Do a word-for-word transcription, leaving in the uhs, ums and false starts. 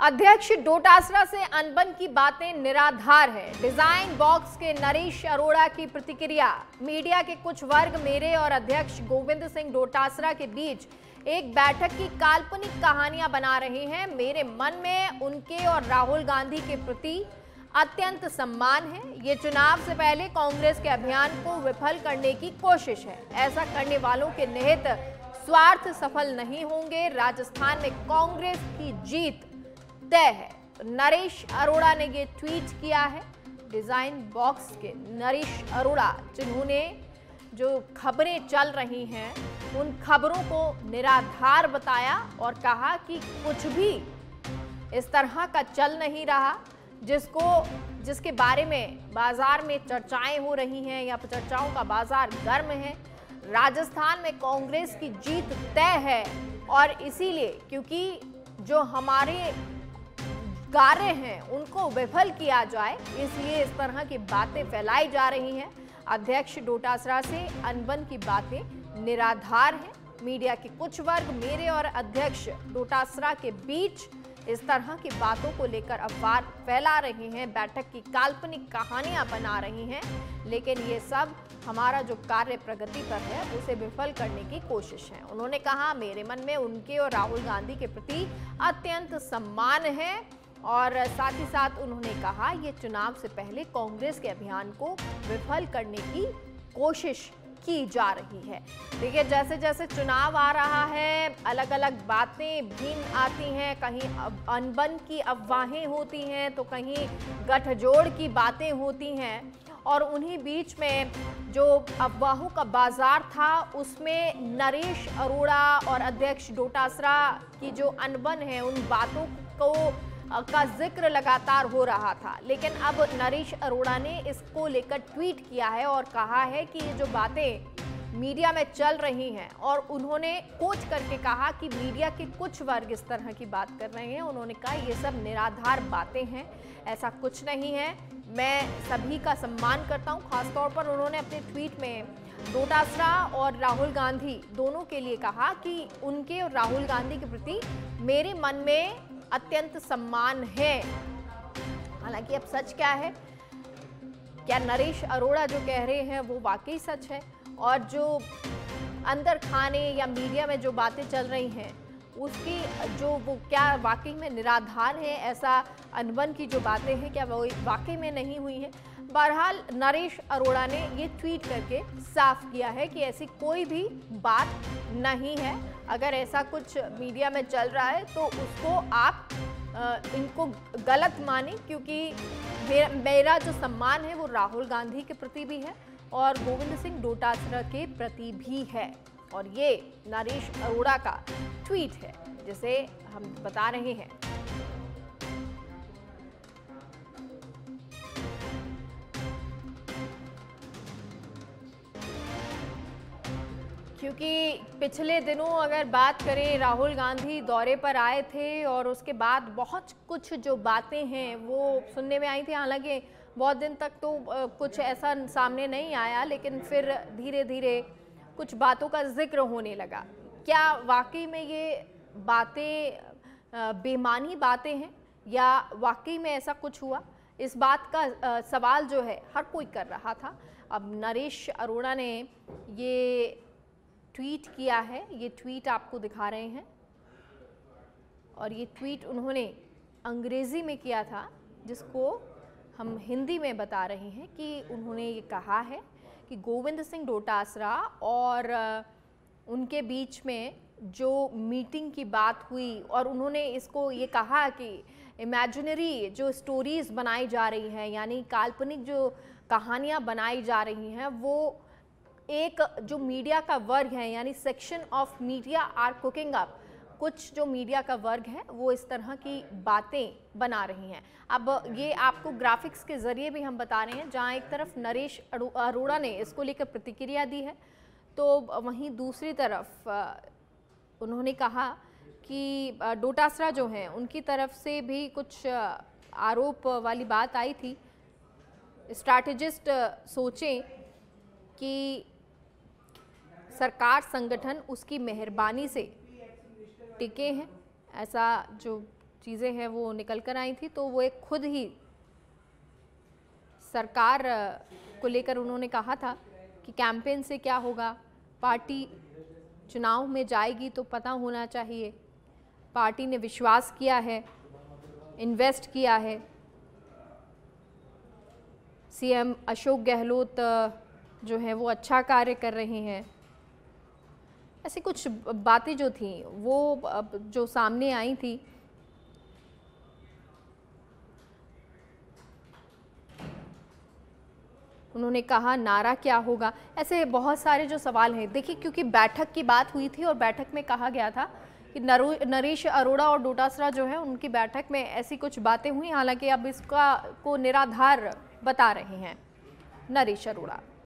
अध्यक्ष डोटासरा से अनबन की बातें निराधार है। डिजाइन बॉक्स के नरेश अरोड़ा की प्रतिक्रिया। मीडिया के कुछ वर्ग मेरे और अध्यक्ष गोविंद सिंह डोटासरा के बीच एक बैठक की काल्पनिक कहानियां बना रहे हैं। मेरे मन में उनके और राहुल गांधी के प्रति अत्यंत सम्मान है। ये चुनाव से पहले कांग्रेस के अभियान को विफल करने की कोशिश है। ऐसा करने वालों के निहित स्वार्थ सफल नहीं होंगे। राजस्थान में कांग्रेस की जीत तय है। तो नरेश अरोड़ा ने ये ट्वीट किया है। डिजाइन बॉक्स के नरेश अरोड़ा, जिन्होंने जो खबरें चल रही हैं उन खबरों को निराधार बताया और कहा कि कुछ भी इस तरह का चल नहीं रहा जिसको जिसके बारे में बाजार में चर्चाएं हो रही हैं या चर्चाओं का बाजार गर्म है। राजस्थान में कांग्रेस की जीत तय है और इसीलिए क्योंकि जो हमारे कार्य हैं उनको विफल किया जाए, इसलिए इस तरह की बातें फैलाई जा रही हैं। अध्यक्ष डोटासरा से अनबन की बातें निराधार हैं। मीडिया के कुछ वर्ग मेरे और अध्यक्ष डोटासरा के बीच इस तरह की बातों को लेकर अफवाह फैला रहे हैं, बैठक की काल्पनिक कहानियां बना रही हैं, लेकिन ये सब हमारा जो कार्य प्रगति पर है उसे विफल करने की कोशिश है। उन्होंने कहा, मेरे मन में उनके और राहुल गांधी के प्रति अत्यंत सम्मान है और साथ ही साथ उन्होंने कहा ये चुनाव से पहले कांग्रेस के अभियान को विफल करने की कोशिश की जा रही है। देखिए, जैसे जैसे चुनाव आ रहा है अलग अलग बातें भिन्न आती हैं। कहीं अनबन की अफवाहें होती हैं तो कहीं गठजोड़ की बातें होती हैं और उन्हीं बीच में जो अफवाहों का बाजार था उसमें नरेश अरोड़ा और अध्यक्ष डोटासरा की जो अनबन है उन बातों को का जिक्र लगातार हो रहा था। लेकिन अब नरेश अरोड़ा ने इसको लेकर ट्वीट किया है और कहा है कि ये जो बातें मीडिया में चल रही हैं, और उन्होंने कोच करके कहा कि मीडिया के कुछ वर्ग इस तरह की बात कर रहे हैं। उन्होंने कहा ये सब निराधार बातें हैं, ऐसा कुछ नहीं है। मैं सभी का सम्मान करता हूं। खासतौर पर उन्होंने अपने ट्वीट में डोटासरा और राहुल गांधी दोनों के लिए कहा कि उनके और राहुल गांधी के प्रति मेरे मन में अत्यंत सम्मान है। हालांकि अब सच क्या है, क्या नरेश अरोड़ा जो कह रहे हैं वो वाकई सच है और जो अंदर खाने या मीडिया में जो बातें चल रही हैं उसकी जो वो क्या वाकई में निराधार है? ऐसा अनबन की जो बातें हैं क्या वो वाकई में नहीं हुई हैं? बहरहाल नरेश अरोड़ा ने ये ट्वीट करके साफ किया है कि ऐसी कोई भी बात नहीं है। अगर ऐसा कुछ मीडिया में चल रहा है तो उसको आप आ, इनको गलत माने, क्योंकि मेरा, मेरा जो सम्मान है वो राहुल गांधी के प्रति भी है और गोविंद सिंह डोटासरा के प्रति भी है। और ये नरेश अरोड़ा का ट्वीट है जिसे हम बता रहे हैं। क्योंकि पिछले दिनों अगर बात करें, राहुल गांधी दौरे पर आए थे और उसके बाद बहुत कुछ जो बातें हैं वो सुनने में आई थी। हालांकि बहुत दिन तक तो कुछ ऐसा सामने नहीं आया, लेकिन फिर धीरे धीरे कुछ बातों का जिक्र होने लगा। क्या वाकई में ये बातें बेमानी बातें हैं या वाकई में ऐसा कुछ हुआ? इस बात का सवाल जो है हर कोई कर रहा था। अब नरेश अरोड़ा ने ये ट्वीट किया है, ये ट्वीट आपको दिखा रहे हैं और ये ट्वीट उन्होंने अंग्रेजी में किया था जिसको हम हिंदी में बता रहे हैं कि उन्होंने ये कहा है कि गोविंद सिंह डोटासरा और उनके बीच में जो मीटिंग की बात हुई और उन्होंने इसको ये कहा कि इमेजिनरी जो स्टोरीज बनाई जा रही हैं, यानी काल्पनिक जो कहानियां बनाई जा रही हैं, वो एक जो मीडिया का वर्ग है यानी section of media are cooking up, कुछ जो मीडिया का वर्ग है वो इस तरह की बातें बना रही हैं। अब ये आपको ग्राफिक्स के जरिए भी हम बता रहे हैं, जहां एक तरफ नरेश अरोड़ा ने इसको लेकर प्रतिक्रिया दी है तो वहीं दूसरी तरफ उन्होंने कहा कि डोटासरा जो हैं उनकी तरफ से भी कुछ आरोप वाली बात आई थी। स्ट्रैटेजिस्ट सोचें कि सरकार संगठन उसकी मेहरबानी से टिके हैं, ऐसा जो चीज़ें हैं वो निकल कर आई थी, तो वो एक खुद ही सरकार को लेकर उन्होंने कहा था कि कैंपेन से क्या होगा, पार्टी चुनाव में जाएगी तो पता होना चाहिए। पार्टी ने विश्वास किया है, इन्वेस्ट किया है। सीएम अशोक गहलोत जो है वो अच्छा कार्य कर रहे हैं। ऐसी कुछ बातें जो थी वो जो सामने आई थी। उन्होंने कहा नारा क्या होगा, ऐसे बहुत सारे जो सवाल हैं। देखिए, क्योंकि बैठक की बात हुई थी और बैठक में कहा गया था कि नरेश अरोड़ा और डोटासरा जो है उनकी बैठक में ऐसी कुछ बातें हुई। हालांकि अब इसका को निराधार बता रहे हैं नरेश अरोड़ा।